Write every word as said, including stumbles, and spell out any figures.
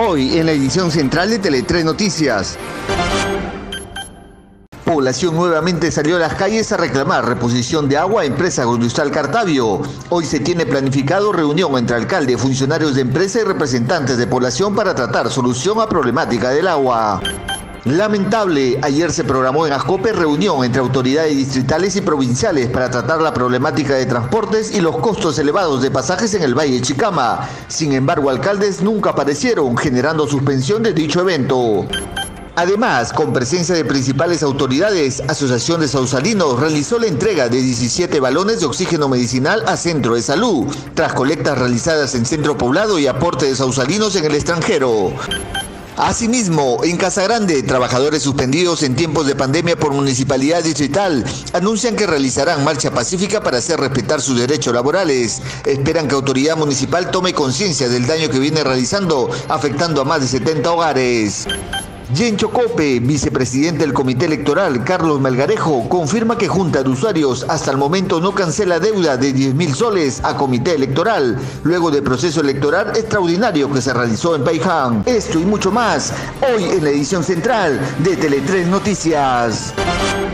Hoy en la edición central de Tele tres Noticias. Población nuevamente salió a las calles a reclamar reposición de agua a empresa Agroindustrial Cartavio. Hoy se tiene planificado reunión entre alcalde, funcionarios de empresa y representantes de población para tratar solución a problemática del agua. Lamentable, ayer se programó en Ascope reunión entre autoridades distritales y provinciales para tratar la problemática de transportes y los costos elevados de pasajes en el Valle de Chicama. Sin embargo, alcaldes nunca aparecieron, generando suspensión de dicho evento. Además, con presencia de principales autoridades, Asociación de Sausalinos realizó la entrega de diecisiete balones de oxígeno medicinal a Centro de Salud, tras colectas realizadas en Centro Poblado y aporte de sausalinos en el extranjero. Asimismo, en Casa Grande, trabajadores suspendidos en tiempos de pandemia por Municipalidad Distrital anuncian que realizarán marcha pacífica para hacer respetar sus derechos laborales. Esperan que Autoridad Municipal tome conciencia del daño que viene realizando, afectando a más de setenta hogares. Y en Chocope, vicepresidente del Comité Electoral, Carlos Melgarejo, confirma que Junta de Usuarios hasta el momento no cancela deuda de diez mil soles a Comité Electoral, luego del proceso electoral extraordinario que se realizó en Paiján. Esto y mucho más, hoy en la edición central de Tele tres Noticias.